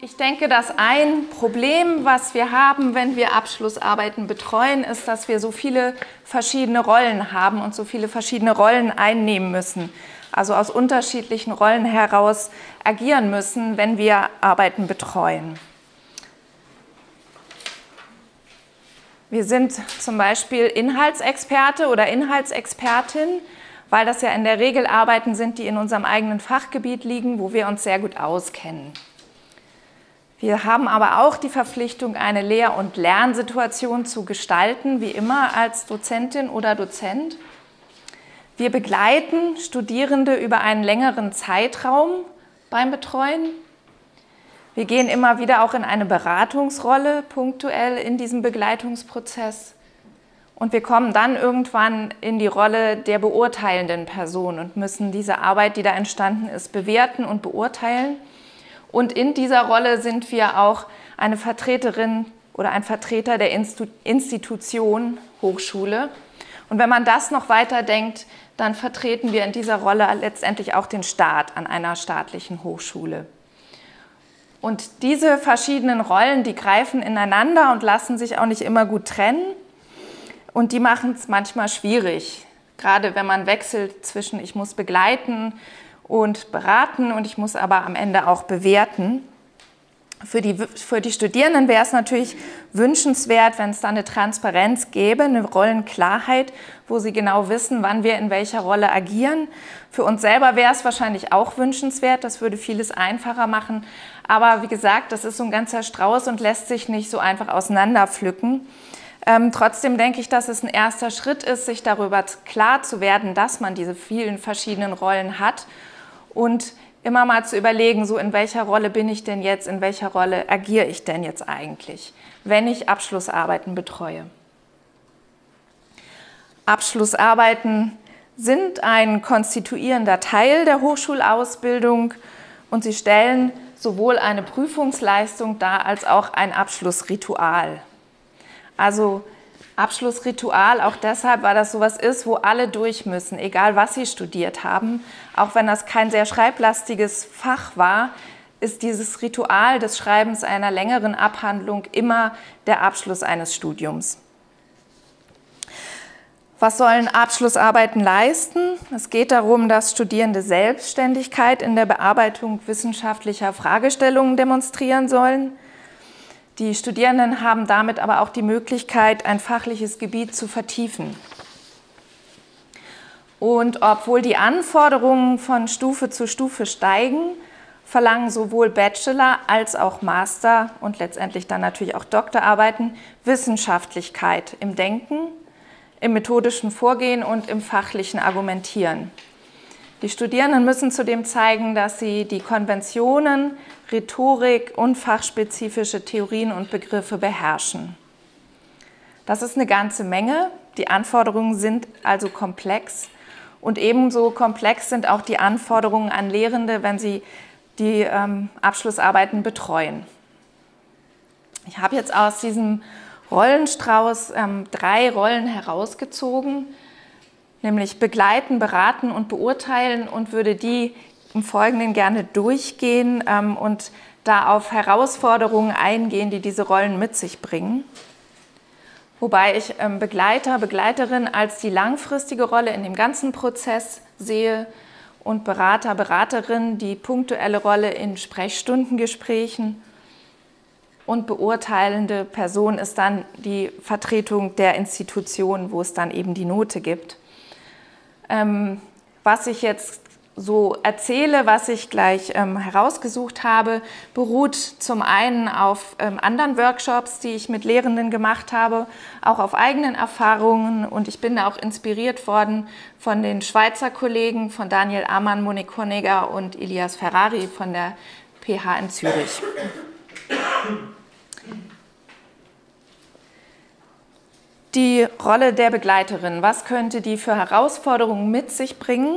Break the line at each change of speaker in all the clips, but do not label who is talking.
Ich denke, dass ein Problem, was wir haben, wenn wir Abschlussarbeiten betreuen, ist, dass wir so viele verschiedene Rollen haben und so viele verschiedene Rollen einnehmen müssen. Also aus unterschiedlichen Rollen heraus agieren müssen, wenn wir Arbeiten betreuen. Wir sind zum Beispiel Inhaltsexperte oder Inhaltsexpertin, weil das ja in der Regel Arbeiten sind, die in unserem eigenen Fachgebiet liegen, wo wir uns sehr gut auskennen. Wir haben aber auch die Verpflichtung, eine Lehr- und Lernsituation zu gestalten, wie immer als Dozentin oder Dozent. Wir begleiten Studierende über einen längeren Zeitraum beim Betreuen. Wir gehen immer wieder auch in eine Beratungsrolle punktuell in diesem Begleitungsprozess. Und wir kommen dann irgendwann in die Rolle der beurteilenden Person und müssen diese Arbeit, die da entstanden ist, bewerten und beurteilen. Und in dieser Rolle sind wir auch eine Vertreterin oder ein Vertreter der Institution Hochschule. Und wenn man das noch weiter denkt, dann vertreten wir in dieser Rolle letztendlich auch den Staat an einer staatlichen Hochschule. Und diese verschiedenen Rollen, die greifen ineinander und lassen sich auch nicht immer gut trennen. Und die machen es manchmal schwierig, gerade wenn man wechselt zwischen ich muss begleiten und beraten und ich muss aber am Ende auch bewerten. Für die Studierenden wäre es natürlich wünschenswert, wenn es da eine Transparenz gäbe, eine Rollenklarheit, wo sie genau wissen, wann wir in welcher Rolle agieren. Für uns selber wäre es wahrscheinlich auch wünschenswert, das würde vieles einfacher machen. Aber wie gesagt, das ist so ein ganzer Strauß und lässt sich nicht so einfach auseinanderpflücken. Trotzdem denke ich, dass es ein erster Schritt ist, sich darüber klar zu werden, dass man diese vielen verschiedenen Rollen hat und immer mal zu überlegen, so in welcher Rolle bin ich denn jetzt, in welcher Rolle agiere ich denn jetzt eigentlich, wenn ich Abschlussarbeiten betreue. Abschlussarbeiten sind ein konstituierender Teil der Hochschulausbildung und sie stellen sowohl eine Prüfungsleistung dar als auch ein Abschlussritual. Also Abschlussritual auch deshalb, weil das sowas ist, wo alle durch müssen, egal was sie studiert haben. Auch wenn das kein sehr schreiblastiges Fach war, ist dieses Ritual des Schreibens einer längeren Abhandlung immer der Abschluss eines Studiums. Was sollen Abschlussarbeiten leisten? Es geht darum, dass Studierende Selbstständigkeit in der Bearbeitung wissenschaftlicher Fragestellungen demonstrieren sollen. Die Studierenden haben damit aber auch die Möglichkeit, ein fachliches Gebiet zu vertiefen. Und obwohl die Anforderungen von Stufe zu Stufe steigen, verlangen sowohl Bachelor- als auch Master- und letztendlich dann natürlich auch Doktorarbeiten Wissenschaftlichkeit im Denken, im methodischen Vorgehen und im fachlichen Argumentieren. Die Studierenden müssen zudem zeigen, dass sie die Konventionen, Rhetorik und fachspezifische Theorien und Begriffe beherrschen. Das ist eine ganze Menge. Die Anforderungen sind also komplex und ebenso komplex sind auch die Anforderungen an Lehrende, wenn sie die Abschlussarbeiten betreuen. Ich habe jetzt aus diesem Rollenstrauß 3 Rollen herausgezogen, nämlich begleiten, beraten und beurteilen und würde die im Folgenden gerne durchgehen und da auf Herausforderungen eingehen, die diese Rollen mit sich bringen. Wobei ich Begleiter, Begleiterin als die langfristige Rolle in dem ganzen Prozess sehe und Berater, Beraterin die punktuelle Rolle in Sprechstundengesprächen und beurteilende Person ist dann die Vertretung der Institution, wo es dann eben die Note gibt. Was ich jetzt so erzähle, was ich gleich herausgesucht habe, beruht zum einen auf anderen Workshops, die ich mit Lehrenden gemacht habe, auch auf eigenen Erfahrungen und ich bin da auch inspiriert worden von den Schweizer Kollegen, von Daniel Amann, Monique Honegger und Elias Ferrari von der PH in Zürich. Die Rolle der Begleiterin, was könnte die für Herausforderungen mit sich bringen?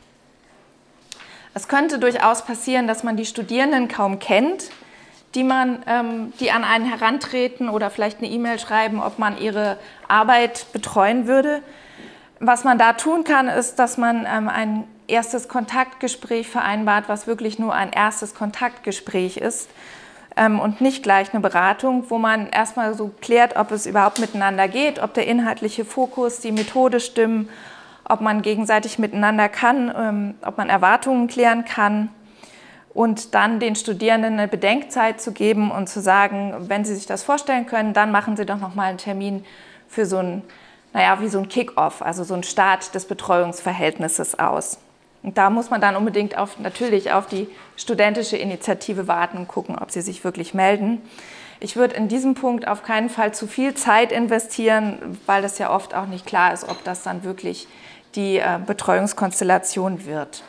Es könnte durchaus passieren, dass man die Studierenden kaum kennt, die an einen herantreten oder vielleicht eine E-Mail schreiben, ob man ihre Arbeit betreuen würde. Was man da tun kann, ist, dass man ein erstes Kontaktgespräch vereinbart, was wirklich nur ein erstes Kontaktgespräch ist, und nicht gleich eine Beratung, wo man erstmal so klärt, ob es überhaupt miteinander geht, ob der inhaltliche Fokus, die Methode stimmen, ob man gegenseitig miteinander kann, ob man Erwartungen klären kann und dann den Studierenden eine Bedenkzeit zu geben und zu sagen, wenn sie sich das vorstellen können, dann machen sie doch nochmal einen Termin für so ein, wie so ein Kick-off, also so ein Start des Betreuungsverhältnisses aus. Und da muss man dann unbedingt natürlich auf die studentische Initiative warten und gucken, ob sie sich wirklich melden. Ich würde in diesem Punkt auf keinen Fall zu viel Zeit investieren, weil das ja oft auch nicht klar ist, ob das dann wirklich die Betreuungskonstellation wird.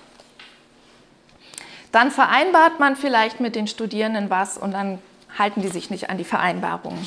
Dann vereinbart man vielleicht mit den Studierenden was und dann halten die sich nicht an die Vereinbarungen.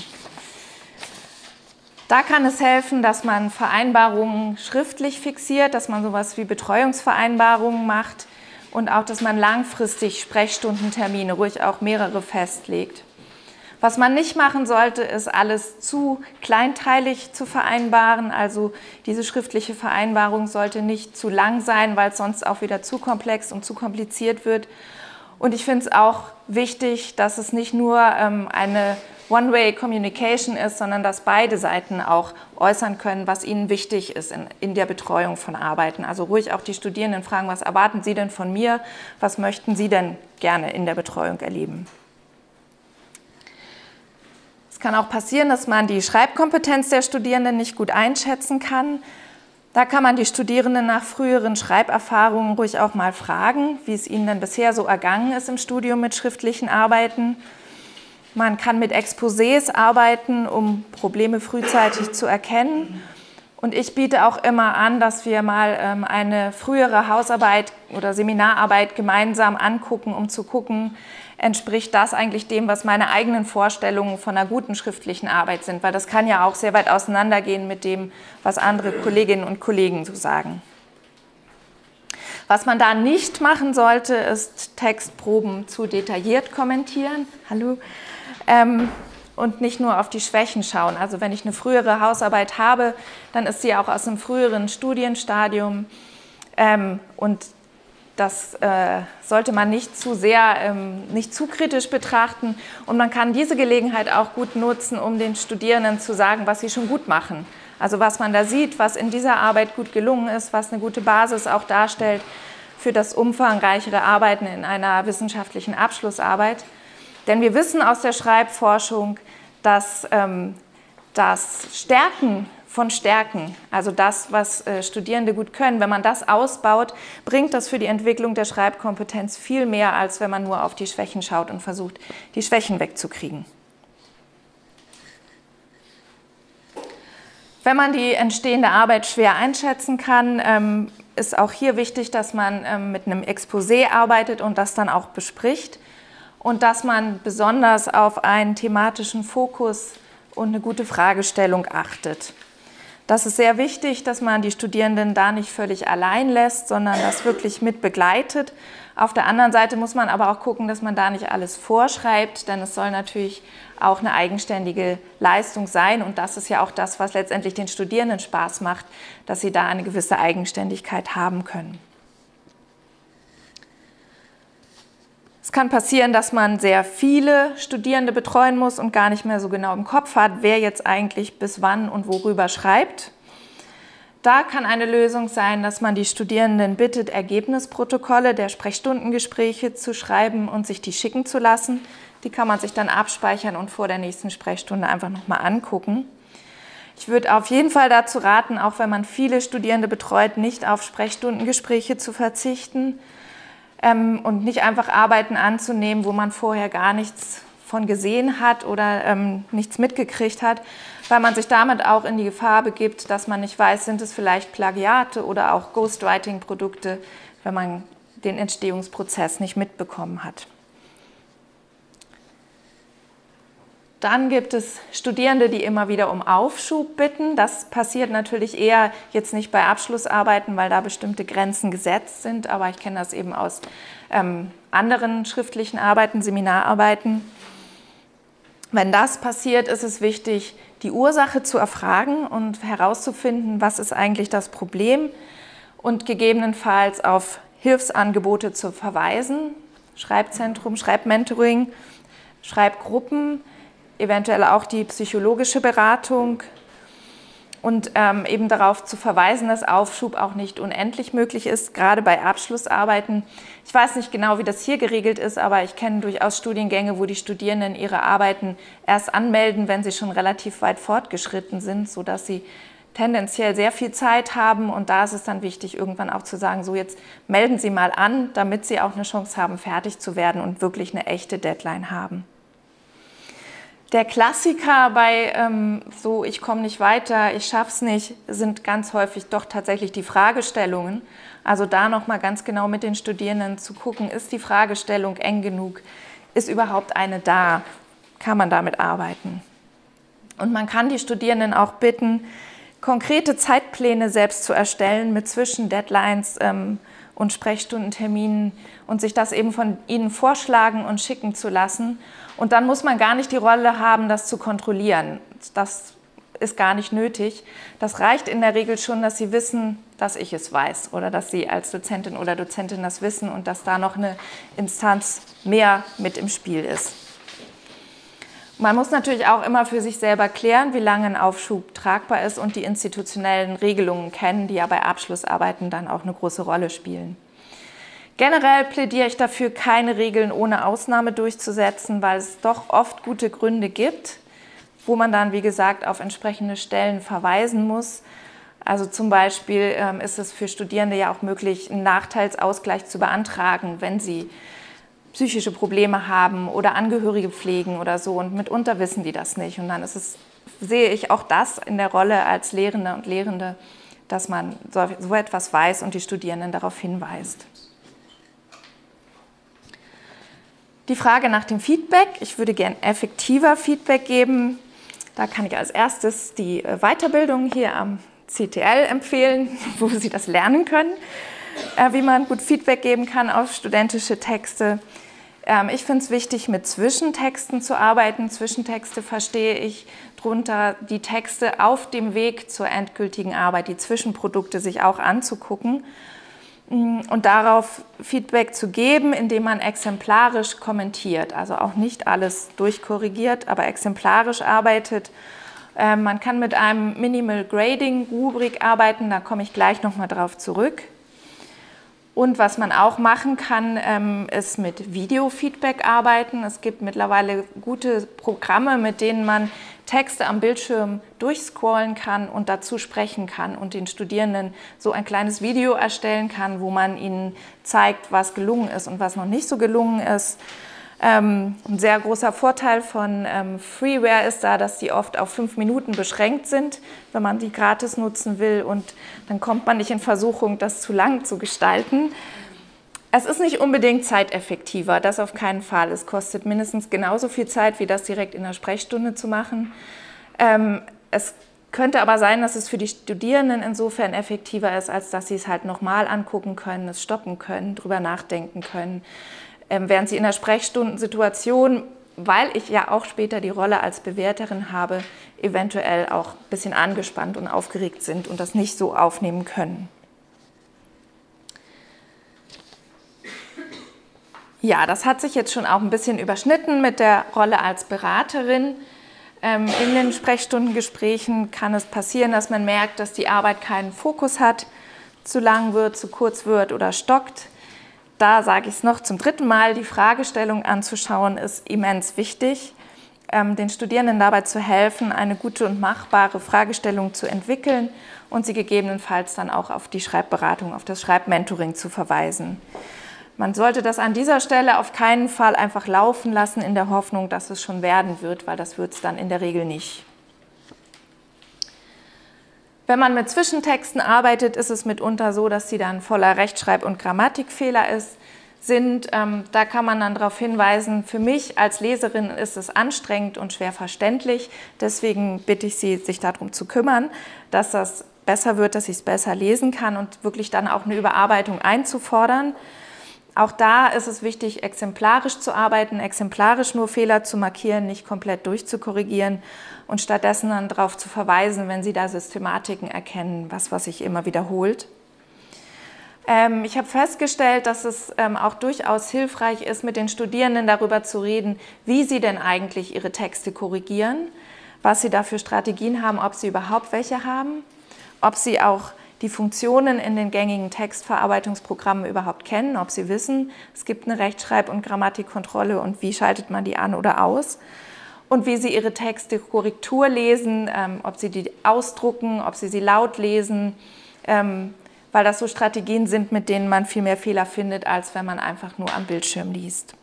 Da kann es helfen, dass man Vereinbarungen schriftlich fixiert, dass man sowas wie Betreuungsvereinbarungen macht und auch, dass man langfristig Sprechstundentermine, ruhig auch mehrere festlegt. Was man nicht machen sollte, ist alles zu kleinteilig zu vereinbaren. Also diese schriftliche Vereinbarung sollte nicht zu lang sein, weil es sonst auch wieder zu komplex und zu kompliziert wird. Und ich finde es auch wichtig, dass es nicht nur eine One-Way-Communication ist, sondern dass beide Seiten auch äußern können, was ihnen wichtig ist in der Betreuung von Arbeiten. Also ruhig auch die Studierenden fragen, was erwarten Sie denn von mir? Was möchten Sie denn gerne in der Betreuung erleben? Es kann auch passieren, dass man die Schreibkompetenz der Studierenden nicht gut einschätzen kann. Da kann man die Studierenden nach früheren Schreiberfahrungen ruhig auch mal fragen, wie es ihnen denn bisher so ergangen ist im Studium mit schriftlichen Arbeiten. Man kann mit Exposés arbeiten, um Probleme frühzeitig zu erkennen. Und ich biete auch immer an, dass wir mal eine frühere Hausarbeit oder Seminararbeit gemeinsam angucken, um zu gucken, entspricht das eigentlich dem, was meine eigenen Vorstellungen von einer guten schriftlichen Arbeit sind, weil das kann ja auch sehr weit auseinandergehen mit dem, was andere Kolleginnen und Kollegen so sagen. Was man da nicht machen sollte, ist Textproben zu detailliert kommentieren. Hallo. Und nicht nur auf die Schwächen schauen. Also wenn ich eine frühere Hausarbeit habe, dann ist sie auch aus einem früheren Studienstadium und das sollte man nicht zu sehr, nicht zu kritisch betrachten. Und man kann diese Gelegenheit auch gut nutzen, um den Studierenden zu sagen, was sie schon gut machen. Also was man da sieht, was in dieser Arbeit gut gelungen ist, was eine gute Basis auch darstellt für das umfangreichere Arbeiten in einer wissenschaftlichen Abschlussarbeit. Denn wir wissen aus der Schreibforschung, dass das Stärken von Stärken, also das, was Studierende gut können, wenn man das ausbaut, bringt das für die Entwicklung der Schreibkompetenz viel mehr, als wenn man nur auf die Schwächen schaut und versucht, die Schwächen wegzukriegen. Wenn man die entstehende Arbeit schwer einschätzen kann, ist auch hier wichtig, dass man mit einem Exposé arbeitet und das dann auch bespricht und dass man besonders auf einen thematischen Fokus und eine gute Fragestellung achtet. Das ist sehr wichtig, dass man die Studierenden da nicht völlig allein lässt, sondern das wirklich mit begleitet. Auf der anderen Seite muss man aber auch gucken, dass man da nicht alles vorschreibt, denn es soll natürlich auch eine eigenständige Leistung sein. Und das ist ja auch das, was letztendlich den Studierenden Spaß macht, dass sie da eine gewisse Eigenständigkeit haben können. Es kann passieren, dass man sehr viele Studierende betreuen muss und gar nicht mehr so genau im Kopf hat, wer jetzt eigentlich bis wann und worüber schreibt. Da kann eine Lösung sein, dass man die Studierenden bittet, Ergebnisprotokolle der Sprechstundengespräche zu schreiben und sich die schicken zu lassen. Die kann man sich dann abspeichern und vor der nächsten Sprechstunde einfach nochmal angucken. Ich würde auf jeden Fall dazu raten, auch wenn man viele Studierende betreut, nicht auf Sprechstundengespräche zu verzichten. Und nicht einfach Arbeiten anzunehmen, wo man vorher gar nichts von gesehen hat oder nichts mitgekriegt hat, weil man sich damit auch in die Gefahr begibt, dass man nicht weiß, sind es vielleicht Plagiate oder auch Ghostwriting-Produkte, wenn man den Entstehungsprozess nicht mitbekommen hat. Dann gibt es Studierende, die immer wieder um Aufschub bitten. Das passiert natürlich eher jetzt nicht bei Abschlussarbeiten, weil da bestimmte Grenzen gesetzt sind, aber ich kenne das eben aus anderen schriftlichen Arbeiten, Seminararbeiten. Wenn das passiert, ist es wichtig, die Ursache zu erfragen und herauszufinden, was ist eigentlich das Problem und gegebenenfalls auf Hilfsangebote zu verweisen, Schreibzentrum, Schreibmentoring, Schreibgruppen, eventuell auch die psychologische Beratung und eben darauf zu verweisen, dass Aufschub auch nicht unendlich möglich ist, gerade bei Abschlussarbeiten. Ich weiß nicht genau, wie das hier geregelt ist, aber ich kenne durchaus Studiengänge, wo die Studierenden ihre Arbeiten erst anmelden, wenn sie schon relativ weit fortgeschritten sind, sodass sie tendenziell sehr viel Zeit haben. Und da ist es dann wichtig, irgendwann auch zu sagen, so jetzt melden Sie mal an, damit Sie auch eine Chance haben, fertig zu werden und wirklich eine echte Deadline haben. Der Klassiker bei so, ich komme nicht weiter, ich schaff's nicht, sind ganz häufig doch tatsächlich die Fragestellungen. Also da nochmal ganz genau mit den Studierenden zu gucken, ist die Fragestellung eng genug? Ist überhaupt eine da? Kann man damit arbeiten? Und man kann die Studierenden auch bitten, konkrete Zeitpläne selbst zu erstellen mit Zwischendeadlines und Sprechstundenterminen und sich das eben von ihnen vorschlagen und schicken zu lassen. Und dann muss man gar nicht die Rolle haben, das zu kontrollieren. Das ist gar nicht nötig. Das reicht in der Regel schon, dass sie wissen, dass ich es weiß oder dass sie als Dozentin oder Dozentin das wissen und dass da noch eine Instanz mehr mit im Spiel ist. Man muss natürlich auch immer für sich selber klären, wie lange ein Aufschub tragbar ist und die institutionellen Regelungen kennen, die ja bei Abschlussarbeiten dann auch eine große Rolle spielen. Generell plädiere ich dafür, keine Regeln ohne Ausnahme durchzusetzen, weil es doch oft gute Gründe gibt, wo man dann, wie gesagt, auf entsprechende Stellen verweisen muss. Also zum Beispiel ist es für Studierende ja auch möglich, einen Nachteilsausgleich zu beantragen, wenn sie psychische Probleme haben oder Angehörige pflegen oder so. Und mitunter wissen die das nicht. Und dann sehe ich auch das in der Rolle als Lehrende und Lehrende, dass man so etwas weiß und die Studierenden darauf hinweist. Die Frage nach dem Feedback. Ich würde gern effektiver Feedback geben. Da kann ich als erstes die Weiterbildung hier am CTL empfehlen, wo Sie das lernen können, wie man gut Feedback geben kann auf studentische Texte. Ich finde es wichtig, mit Zwischentexten zu arbeiten. Zwischentexte verstehe ich darunter, die Texte auf dem Weg zur endgültigen Arbeit, die Zwischenprodukte sich auch anzugucken und darauf Feedback zu geben, indem man exemplarisch kommentiert, also auch nicht alles durchkorrigiert, aber exemplarisch arbeitet. Man kann mit einem Minimal Grading Rubrik arbeiten, da komme ich gleich nochmal drauf zurück. Und was man auch machen kann, ist mit Video-Feedback arbeiten. Es gibt mittlerweile gute Programme, mit denen man Texte am Bildschirm durchscrollen kann und dazu sprechen kann und den Studierenden so ein kleines Video erstellen kann, wo man ihnen zeigt, was gelungen ist und was noch nicht so gelungen ist. Ein sehr großer Vorteil von Freeware ist da, dass die oft auf 5 Minuten beschränkt sind, wenn man die gratis nutzen will, und dann kommt man nicht in Versuchung, das zu lang zu gestalten. Es ist nicht unbedingt zeiteffektiver, das auf keinen Fall. Es kostet mindestens genauso viel Zeit, wie das direkt in der Sprechstunde zu machen. Es könnte aber sein, dass es für die Studierenden insofern effektiver ist, als dass sie es halt nochmal angucken können, es stoppen können, drüber nachdenken können. Während sie in der Sprechstundensituation, weil ich ja auch später die Rolle als Bewerterin habe, eventuell auch ein bisschen angespannt und aufgeregt sind und das nicht so aufnehmen können. Ja, das hat sich jetzt schon auch ein bisschen überschnitten mit der Rolle als Beraterin. In den Sprechstundengesprächen kann es passieren, dass man merkt, dass die Arbeit keinen Fokus hat, zu lang wird, zu kurz wird oder stockt. Da sage ich es noch zum 3. Mal, die Fragestellung anzuschauen ist immens wichtig, den Studierenden dabei zu helfen, eine gute und machbare Fragestellung zu entwickeln und sie gegebenenfalls dann auch auf die Schreibberatung, auf das Schreibmentoring zu verweisen. Man sollte das an dieser Stelle auf keinen Fall einfach laufen lassen in der Hoffnung, dass es schon werden wird, weil das wird es dann in der Regel nicht. Wenn man mit Zwischentexten arbeitet, ist es mitunter so, dass sie dann voller Rechtschreib- und Grammatikfehler sind. Da kann man dann darauf hinweisen, für mich als Leserin ist es anstrengend und schwer verständlich. Deswegen bitte ich Sie, sich darum zu kümmern, dass das besser wird, dass ich es besser lesen kann und wirklich dann auch eine Überarbeitung einzufordern. Auch da ist es wichtig, exemplarisch zu arbeiten, exemplarisch nur Fehler zu markieren, nicht komplett durchzukorrigieren und stattdessen dann darauf zu verweisen, wenn Sie da Systematiken erkennen, was sich immer wiederholt. Ich habe festgestellt, dass es auch durchaus hilfreich ist, mit den Studierenden darüber zu reden, wie sie denn eigentlich ihre Texte korrigieren, was sie da für Strategien haben, ob sie überhaupt welche haben, ob sie auch die Funktionen in den gängigen Textverarbeitungsprogrammen überhaupt kennen, ob sie wissen, es gibt eine Rechtschreib- und Grammatikkontrolle und wie schaltet man die an oder aus und wie sie ihre Texte Korrektur lesen, ob sie die ausdrucken, ob sie laut lesen, weil das so Strategien sind, mit denen man viel mehr Fehler findet, als wenn man einfach nur am Bildschirm liest.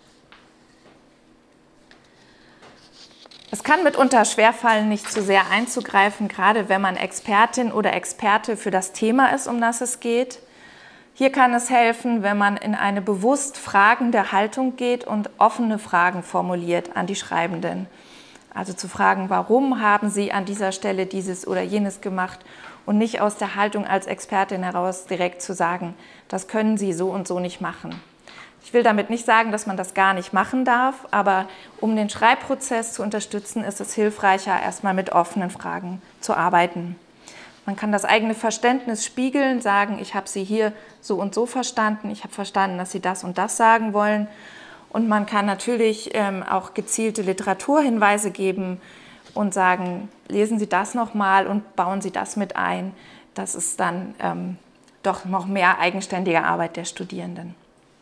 Es kann mitunter schwerfallen, nicht zu sehr einzugreifen, gerade wenn man Expertin oder Experte für das Thema ist, um das es geht. Hier kann es helfen, wenn man in eine bewusst fragende Haltung geht und offene Fragen formuliert an die Schreibenden. Also zu fragen, warum haben Sie an dieser Stelle dieses oder jenes gemacht und nicht aus der Haltung als Expertin heraus direkt zu sagen, das können Sie so und so nicht machen. Ich will damit nicht sagen, dass man das gar nicht machen darf, aber um den Schreibprozess zu unterstützen, ist es hilfreicher, erstmal mit offenen Fragen zu arbeiten. Man kann das eigene Verständnis spiegeln, sagen, ich habe Sie hier so und so verstanden, ich habe verstanden, dass Sie das und das sagen wollen. Und man kann natürlich auch gezielte Literaturhinweise geben und sagen, lesen Sie das nochmal und bauen Sie das mit ein. Das ist dann doch noch mehr eigenständige Arbeit der Studierenden.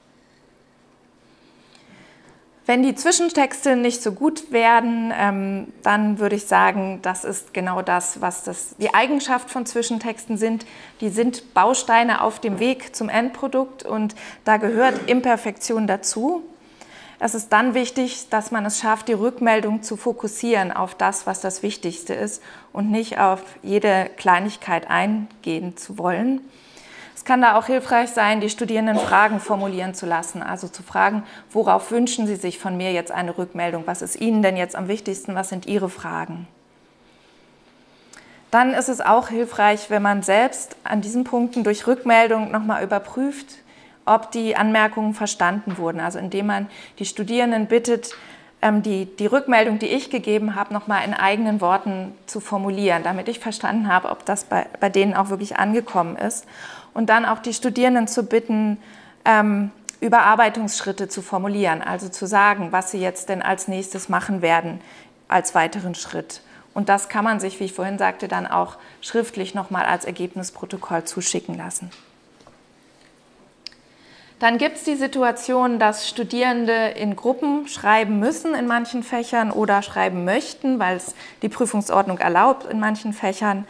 Wenn die Zwischentexte nicht so gut werden, dann würde ich sagen, das ist genau das, was die Eigenschaft von Zwischentexten sind. Die sind Bausteine auf dem Weg zum Endprodukt und da gehört Imperfektion dazu. Es ist dann wichtig, dass man es schafft, die Rückmeldung zu fokussieren auf das, was das Wichtigste ist und nicht auf jede Kleinigkeit eingehen zu wollen. Es kann da auch hilfreich sein, die Studierenden Fragen formulieren zu lassen, also zu fragen, worauf wünschen Sie sich von mir jetzt eine Rückmeldung? Was ist Ihnen denn jetzt am wichtigsten? Was sind Ihre Fragen? Dann ist es auch hilfreich, wenn man selbst an diesen Punkten durch Rückmeldung nochmal überprüft, ob die Anmerkungen verstanden wurden. Also indem man die Studierenden bittet, die Rückmeldung, die ich gegeben habe, nochmal in eigenen Worten zu formulieren, damit ich verstanden habe, ob das bei denen auch wirklich angekommen ist. Und dann auch die Studierenden zu bitten, Überarbeitungsschritte zu formulieren, also zu sagen, was sie jetzt denn als nächstes machen werden als weiteren Schritt. Und das kann man sich, wie ich vorhin sagte, dann auch schriftlich nochmal als Ergebnisprotokoll zuschicken lassen. Dann gibt es die Situation, dass Studierende in Gruppen schreiben müssen in manchen Fächern oder schreiben möchten, weil es die Prüfungsordnung erlaubt in manchen Fächern.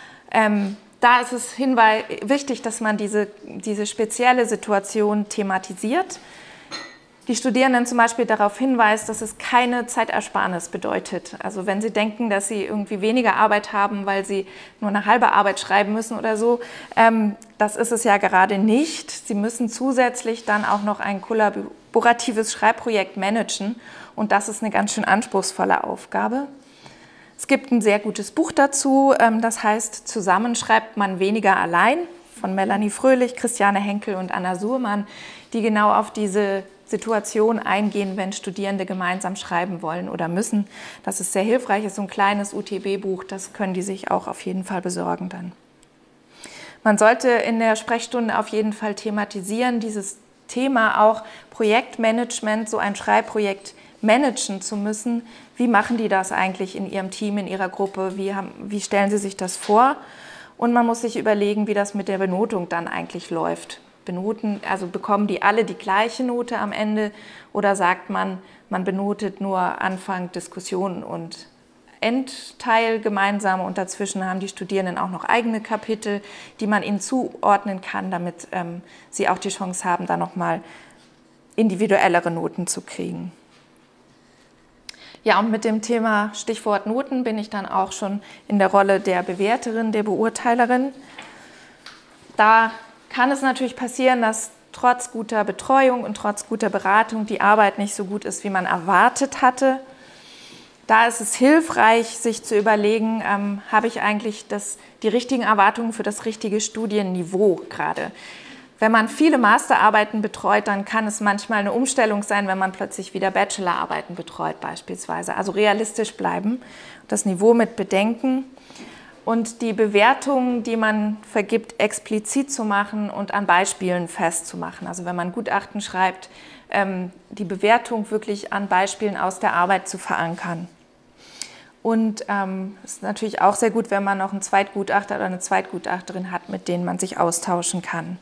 Da ist es wichtig, dass man diese spezielle Situation thematisiert. Die Studierenden zum Beispiel darauf hinweist, dass es keine Zeitersparnis bedeutet. Also wenn sie denken, dass sie irgendwie weniger Arbeit haben, weil sie nur eine halbe Arbeit schreiben müssen oder so, das ist es ja gerade nicht. Sie müssen zusätzlich dann auch noch ein kollaboratives Schreibprojekt managen und das ist eine ganz schön anspruchsvolle Aufgabe. Es gibt ein sehr gutes Buch dazu, das heißt Zusammen schreibt man weniger allein, von Melanie Fröhlich, Christiane Henkel und Anna Suhrmann, die genau auf diese Situation eingehen, wenn Studierende gemeinsam schreiben wollen oder müssen. Das ist sehr hilfreich, ist so ein kleines UTB-Buch, das können die sich auch auf jeden Fall besorgen dann. Man sollte in der Sprechstunde auf jeden Fall thematisieren, dieses Thema auch Projektmanagement, so ein Schreibprojekt managen zu müssen. Wie machen die das eigentlich in ihrem Team, in ihrer Gruppe? Wie stellen sie sich das vor? Und man muss sich überlegen, wie das mit der Benotung dann eigentlich läuft. Benoten, also bekommen die alle die gleiche Note am Ende oder sagt man, man benotet nur Anfang, Diskussion und Endteil gemeinsam und dazwischen haben die Studierenden auch noch eigene Kapitel, die man ihnen zuordnen kann, damit sie auch die Chance haben, da nochmal individuellere Noten zu kriegen. Ja, und mit dem Thema Stichwort Noten bin ich dann auch schon in der Rolle der Bewerterin, der Beurteilerin. Da kann es natürlich passieren, dass trotz guter Betreuung und trotz guter Beratung die Arbeit nicht so gut ist, wie man erwartet hatte. Da ist es hilfreich, sich zu überlegen, habe ich eigentlich die richtigen Erwartungen für das richtige Studienniveau gerade. Wenn man viele Masterarbeiten betreut, dann kann es manchmal eine Umstellung sein, wenn man plötzlich wieder Bachelorarbeiten betreut beispielsweise. Also realistisch bleiben, das Niveau mit bedenken. und die Bewertungen, die man vergibt, explizit zu machen und an Beispielen festzumachen. Also wenn man Gutachten schreibt, die Bewertung wirklich an Beispielen aus der Arbeit zu verankern. Und es ist natürlich auch sehr gut, wenn man noch einen Zweitgutachter oder eine Zweitgutachterin hat, mit denen man sich austauschen kann.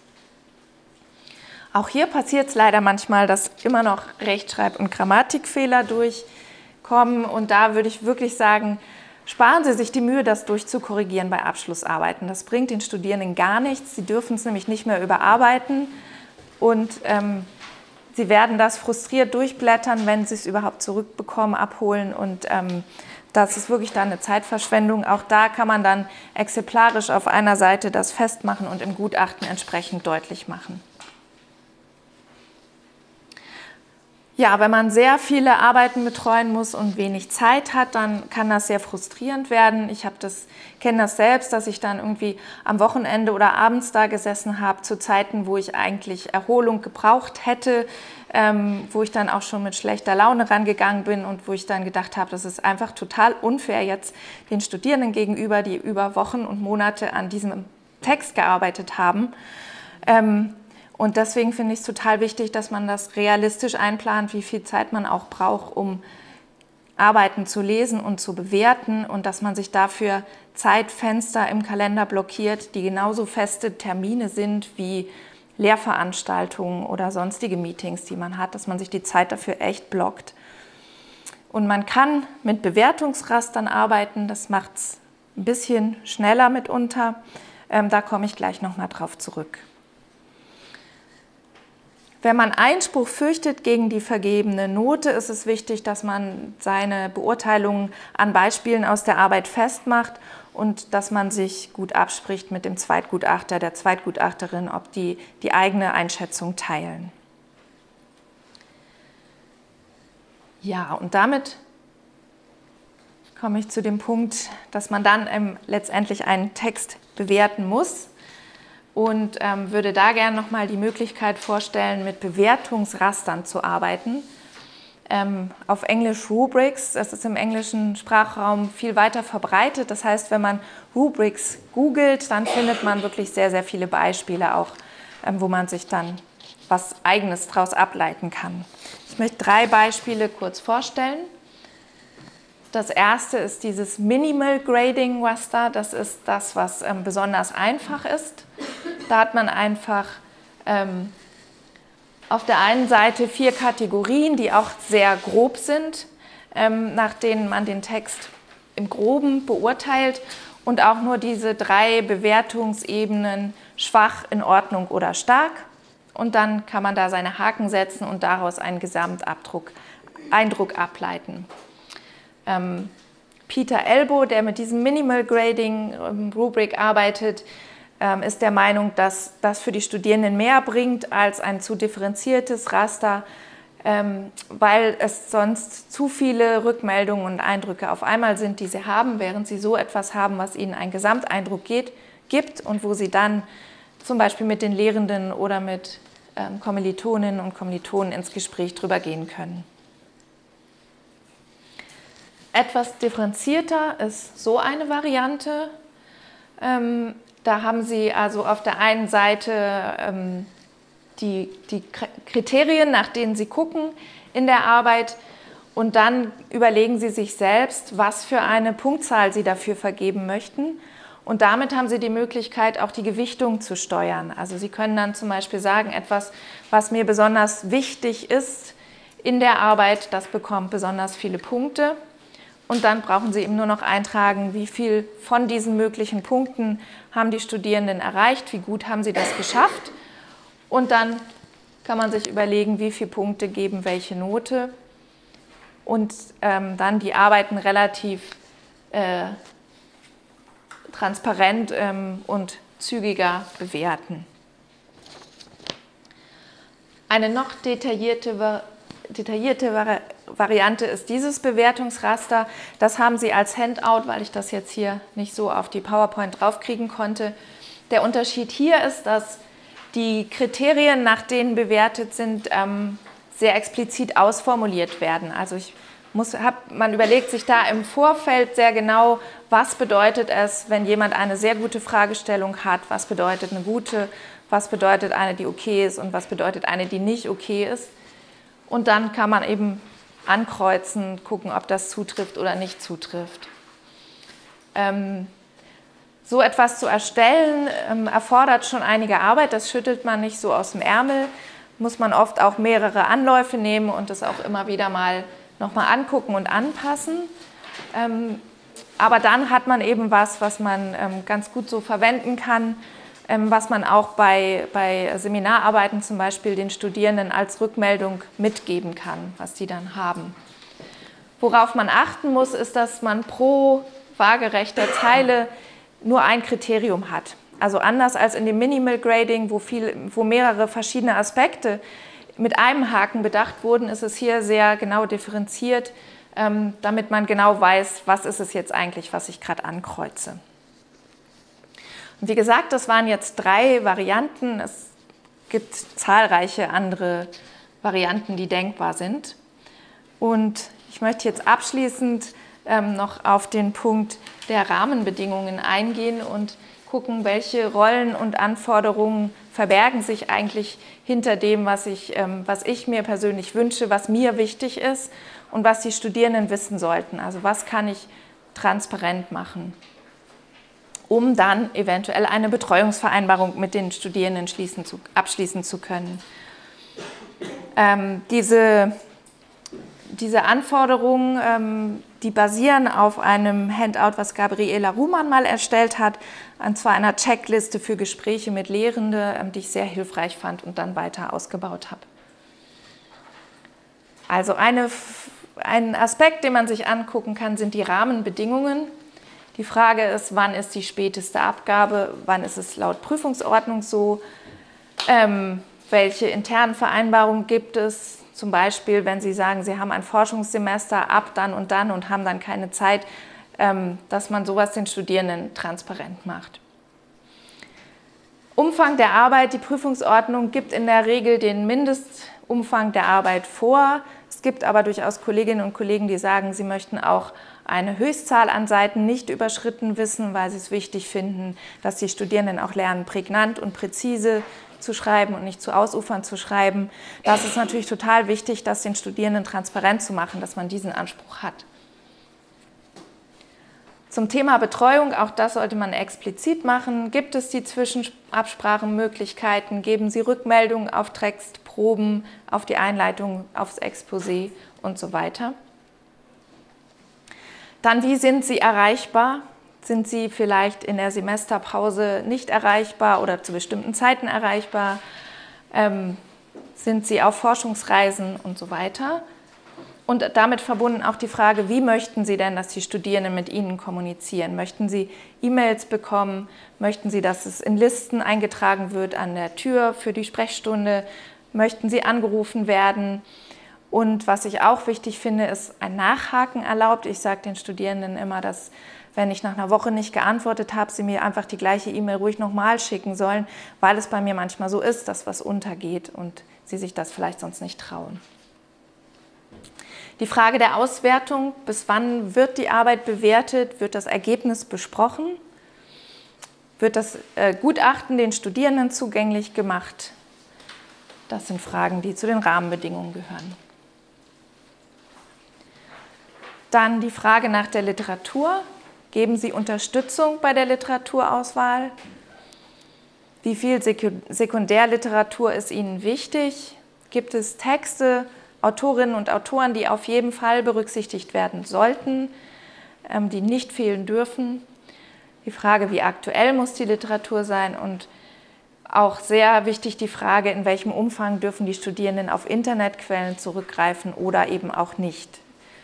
Auch hier passiert es leider manchmal, dass immer noch Rechtschreib- und Grammatikfehler durchkommen. Und da würde ich wirklich sagen, sparen Sie sich die Mühe, das durchzukorrigieren bei Abschlussarbeiten. Das bringt den Studierenden gar nichts. Sie dürfen es nämlich nicht mehr überarbeiten. Und sie werden das frustriert durchblättern, wenn sie es überhaupt zurückbekommen, abholen. Und das ist wirklich dann eine Zeitverschwendung. Auch da kann man dann exemplarisch auf einer Seite das festmachen und im Gutachten entsprechend deutlich machen. Ja, wenn man sehr viele Arbeiten betreuen muss und wenig Zeit hat, dann kann das sehr frustrierend werden. Ich kenne das selbst, dass ich dann irgendwie am Wochenende oder abends da gesessen habe, zu Zeiten, wo ich eigentlich Erholung gebraucht hätte, wo ich dann auch schon mit schlechter Laune rangegangen bin und wo ich dann gedacht habe, das ist einfach total unfair jetzt den Studierenden gegenüber, die über Wochen und Monate an diesem Text gearbeitet haben. Und deswegen finde ich es total wichtig, dass man das realistisch einplant, wie viel Zeit man auch braucht, um Arbeiten zu lesen und zu bewerten und dass man sich dafür Zeitfenster im Kalender blockiert, die genauso feste Termine sind wie Lehrveranstaltungen oder sonstige Meetings, die man hat, dass man sich die Zeit dafür echt blockt. Und man kann mit Bewertungsrastern arbeiten, das macht es ein bisschen schneller mitunter. Da komme ich gleich nochmal drauf zurück. Wenn man Einspruch fürchtet gegen die vergebene Note, ist es wichtig, dass man seine Beurteilungen an Beispielen aus der Arbeit festmacht und dass man sich gut abspricht mit dem Zweitgutachter, der Zweitgutachterin, ob die eigene Einschätzung teilen. Ja, und damit komme ich zu dem Punkt, dass man dann letztendlich einen Text bewerten muss. Und würde da gerne nochmal die Möglichkeit vorstellen, mit Bewertungsrastern zu arbeiten. Auf Englisch Rubrics, das ist im englischen Sprachraum viel weiter verbreitet. Das heißt, wenn man Rubrics googelt, dann findet man wirklich sehr, sehr viele Beispiele auch, wo man sich dann was Eigenes daraus ableiten kann. Ich möchte 3 Beispiele kurz vorstellen. Das erste ist dieses Minimal Grading Raster. Das ist das, was besonders einfach ist. Da hat man einfach auf der einen Seite 4 Kategorien, die auch sehr grob sind, nach denen man den Text im Groben beurteilt und auch nur diese 3 Bewertungsebenen schwach, in Ordnung oder stark. Und dann kann man da seine Haken setzen und daraus einen Gesamteindruck ableiten. Peter Elbow, der mit diesem Minimal Grading Rubrik arbeitet, ist der Meinung, dass das für die Studierenden mehr bringt als ein zu differenziertes Raster, weil es sonst zu viele Rückmeldungen und Eindrücke auf einmal sind, die sie haben, während sie so etwas haben, was ihnen einen Gesamteindruck gibt und wo sie dann zum Beispiel mit den Lehrenden oder mit Kommilitoninnen und Kommilitonen ins Gespräch drüber gehen können. Etwas differenzierter ist so eine Variante. Da haben Sie also auf der einen Seite die Kriterien, nach denen Sie gucken in der Arbeit und dann überlegen Sie sich selbst, was für eine Punktzahl Sie dafür vergeben möchten. Und damit haben Sie die Möglichkeit, auch die Gewichtung zu steuern. Also Sie können dann zum Beispiel sagen, etwas, was mir besonders wichtig ist in der Arbeit, das bekommt besonders viele Punkte. Und dann brauchen Sie eben nur noch eintragen, wie viel von diesen möglichen Punkten haben die Studierenden erreicht, wie gut haben sie das geschafft. Und dann kann man sich überlegen, wie viele Punkte geben welche Note. Und dann die Arbeiten relativ transparent und zügiger bewerten. Eine noch detaillierte Variante ist dieses Bewertungsraster. Das haben Sie als Handout, weil ich das jetzt hier nicht so auf die PowerPoint draufkriegen konnte. Der Unterschied hier ist, dass die Kriterien, nach denen bewertet sind, sehr explizit ausformuliert werden. Also ich man überlegt sich da im Vorfeld sehr genau, was bedeutet es, wenn jemand eine sehr gute Fragestellung hat, was bedeutet eine gute, was bedeutet eine, die okay ist und was bedeutet eine, die nicht okay ist. Und dann kann man eben ankreuzen, gucken, ob das zutrifft oder nicht zutrifft. So etwas zu erstellen, erfordert schon einige Arbeit, das schüttelt man nicht so aus dem Ärmel, muss man oft auch mehrere Anläufe nehmen und das auch immer wieder mal nochmal angucken und anpassen. Aber dann hat man eben was man ganz gut so verwenden kann, was man auch bei Seminararbeiten zum Beispiel den Studierenden als Rückmeldung mitgeben kann, was die dann haben. Worauf man achten muss, ist, dass man pro waagerechter Zeile nur ein Kriterium hat. Also anders als in dem Minimal Grading, wo mehrere verschiedene Aspekte mit einem Haken bedacht wurden, ist es hier sehr genau differenziert, damit man genau weiß, was ist es jetzt eigentlich, was ich gerade ankreuze. Und wie gesagt, das waren jetzt 3 Varianten. Es gibt zahlreiche andere Varianten, die denkbar sind. Und ich möchte jetzt abschließend noch auf den Punkt der Rahmenbedingungen eingehen und gucken, welche Rollen und Anforderungen verbergen sich eigentlich hinter dem, was ich mir persönlich wünsche, was mir wichtig ist und was die Studierenden wissen sollten. Also was kann ich transparent machen, um dann eventuell eine Betreuungsvereinbarung mit den Studierenden abschließen zu können. Diese Anforderungen, die basieren auf einem Handout, was Gabriela Ruhmann mal erstellt hat, und zwar einer Checkliste für Gespräche mit Lehrenden, die ich sehr hilfreich fand und dann weiter ausgebaut habe. Also ein Aspekt, den man sich angucken kann, sind die Rahmenbedingungen. Die Frage ist, wann ist die späteste Abgabe, wann ist es laut Prüfungsordnung so, welche internen Vereinbarungen gibt es, zum Beispiel, wenn Sie sagen, Sie haben ein Forschungssemester ab dann und haben dann keine Zeit, dass man sowas den Studierenden transparent macht. Umfang der Arbeit, die Prüfungsordnung gibt in der Regel den Mindestumfang der Arbeit vor. Es gibt aber durchaus Kolleginnen und Kollegen, die sagen, sie möchten auch eine Höchstzahl an Seiten nicht überschritten wissen, weil sie es wichtig finden, dass die Studierenden auch lernen, prägnant und präzise zu schreiben und nicht zu ausufernd zu schreiben. Das ist natürlich total wichtig, das den Studierenden transparent zu machen, dass man diesen Anspruch hat. Zum Thema Betreuung, auch das sollte man explizit machen. Gibt es die Zwischenabsprachenmöglichkeiten? Geben Sie Rückmeldungen auf Text, Proben, auf die Einleitung, aufs Exposé und so weiter. Dann, wie sind Sie erreichbar? Sind Sie vielleicht in der Semesterpause nicht erreichbar oder zu bestimmten Zeiten erreichbar? Sind Sie auf Forschungsreisen und so weiter? Und damit verbunden auch die Frage, wie möchten Sie denn, dass die Studierenden mit Ihnen kommunizieren? Möchten Sie E-Mails bekommen? Möchten Sie, dass es in Listen eingetragen wird an der Tür für die Sprechstunde? Möchten Sie angerufen werden? Und was ich auch wichtig finde, ist ein Nachhaken erlaubt. Ich sage den Studierenden immer, dass wenn ich nach einer Woche nicht geantwortet habe, sie mir einfach die gleiche E-Mail ruhig nochmal schicken sollen, weil es bei mir manchmal so ist, dass was untergeht und sie sich das vielleicht sonst nicht trauen. Die Frage der Auswertung, bis wann wird die Arbeit bewertet, wird das Ergebnis besprochen, wird das Gutachten den Studierenden zugänglich gemacht? Das sind Fragen, die zu den Rahmenbedingungen gehören. Dann die Frage nach der Literatur. Geben Sie Unterstützung bei der Literaturauswahl? Wie viel Sekundärliteratur ist Ihnen wichtig? Gibt es Texte, Autorinnen und Autoren, die auf jeden Fall berücksichtigt werden sollten, die nicht fehlen dürfen? Die Frage, wie aktuell muss die Literatur sein? Und auch sehr wichtig die Frage, in welchem Umfang dürfen die Studierenden auf Internetquellen zurückgreifen oder eben auch nicht.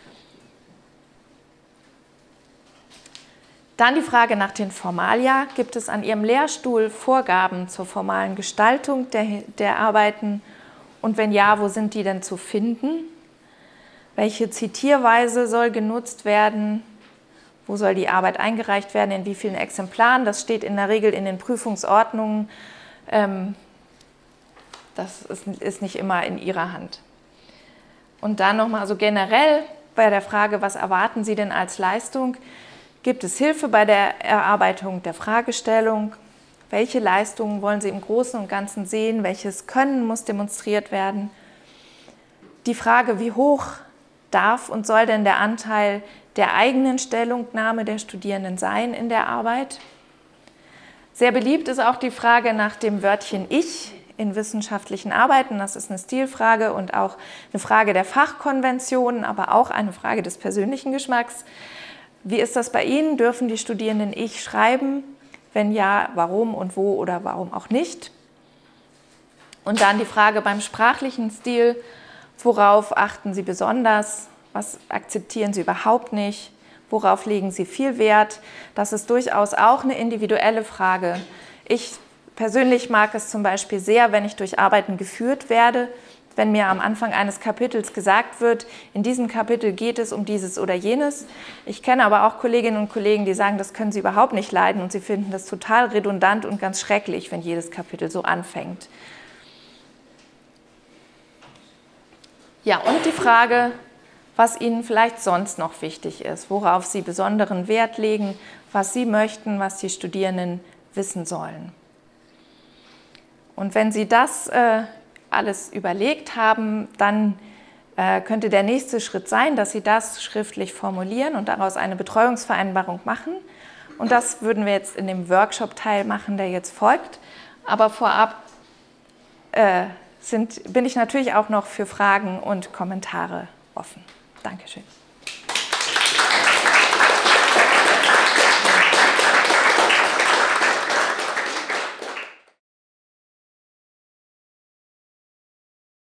Dann die Frage nach den Formalia. Gibt es an Ihrem Lehrstuhl Vorgaben zur formalen Gestaltung der Arbeiten? Und wenn ja, wo sind die denn zu finden? Welche Zitierweise soll genutzt werden? Wo soll die Arbeit eingereicht werden? In wie vielen Exemplaren? Das steht in der Regel in den Prüfungsordnungen. Das ist nicht immer in Ihrer Hand. Und dann nochmal so generell bei der Frage, was erwarten Sie denn als Leistung? Gibt es Hilfe bei der Erarbeitung der Fragestellung? Welche Leistungen wollen Sie im Großen und Ganzen sehen? Welches Können muss demonstriert werden? Die Frage, wie hoch darf und soll denn der Anteil der eigenen Stellungnahme der Studierenden sein in der Arbeit? Sehr beliebt ist auch die Frage nach dem Wörtchen Ich in wissenschaftlichen Arbeiten. Das ist eine Stilfrage und auch eine Frage der Fachkonventionen, aber auch eine Frage des persönlichen Geschmacks. Wie ist das bei Ihnen? Dürfen die Studierenden Ich schreiben? Wenn ja, warum und wo oder warum auch nicht? Und dann die Frage beim sprachlichen Stil, worauf achten Sie besonders? Was akzeptieren Sie überhaupt nicht? Worauf legen Sie viel Wert? Das ist durchaus auch eine individuelle Frage. Ich persönlich mag es zum Beispiel sehr, wenn ich durch Arbeiten geführt werde, wenn mir am Anfang eines Kapitels gesagt wird, in diesem Kapitel geht es um dieses oder jenes. Ich kenne aber auch Kolleginnen und Kollegen, die sagen, das können sie überhaupt nicht leiden und sie finden das total redundant und ganz schrecklich, wenn jedes Kapitel so anfängt. Ja, und die Frage, was Ihnen vielleicht sonst noch wichtig ist, worauf Sie besonderen Wert legen, was Sie möchten, was die Studierenden wissen sollen. Und wenn Sie das alles überlegt haben, dann könnte der nächste Schritt sein, dass Sie das schriftlich formulieren und daraus eine Betreuungsvereinbarung machen. Und das würden wir jetzt in dem Workshop-Teil machen, der jetzt folgt. Aber vorab bin ich natürlich auch noch für Fragen und Kommentare offen. Dankeschön.